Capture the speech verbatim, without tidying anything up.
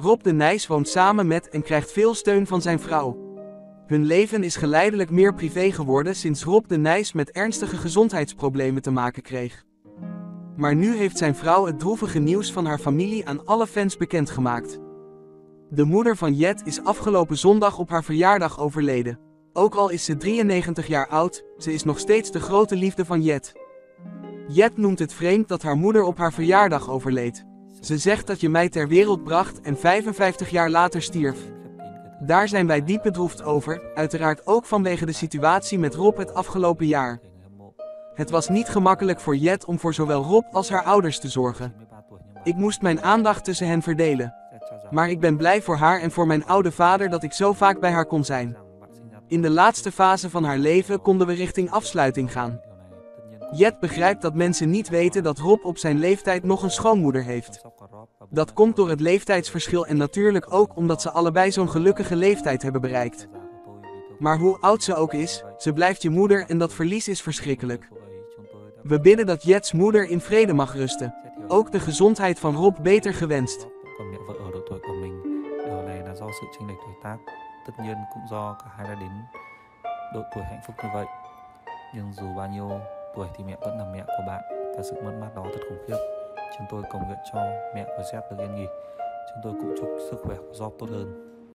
Rob de Nijs woont samen met en krijgt veel steun van zijn vrouw. Hun leven is geleidelijk meer privé geworden sinds Rob de Nijs met ernstige gezondheidsproblemen te maken kreeg. Maar nu heeft zijn vrouw het droevige nieuws van haar familie aan alle fans bekendgemaakt. De moeder van Jet is afgelopen zondag op haar verjaardag overleden. Ook al is ze drieënnegentig jaar oud, ze is nog steeds de grote liefde van Jet. Jet noemt het vreemd dat haar moeder op haar verjaardag overleed. Ze zegt dat je mij ter wereld bracht en vijfenvijftig jaar later stierf. Daar zijn wij diep bedroefd over, uiteraard ook vanwege de situatie met Rob het afgelopen jaar. Het was niet gemakkelijk voor Jet om voor zowel Rob als haar ouders te zorgen. Ik moest mijn aandacht tussen hen verdelen. Maar ik ben blij voor haar en voor mijn oude vader dat ik zo vaak bij haar kon zijn. In de laatste fase van haar leven konden we richting afsluiting gaan. Jet begrijpt dat mensen niet weten dat Rob op zijn leeftijd nog een schoonmoeder heeft. Dat komt door het leeftijdsverschil en natuurlijk ook omdat ze allebei zo'n gelukkige leeftijd hebben bereikt. Maar hoe oud ze ook is, ze blijft je moeder en dat verlies is verschrikkelijk. We bidden dat Jets moeder in vrede mag rusten. Ook de gezondheid van Rob beter gewenst. Tuổi thì mẹ vẫn là mẹ của bạn và sự mất mát đó thật khủng khiếp. Chúng tôi cầu nguyện cho mẹ của Zep được yên nghỉ. Chúng tôi cũng chúc sức khỏe của Job tốt hơn.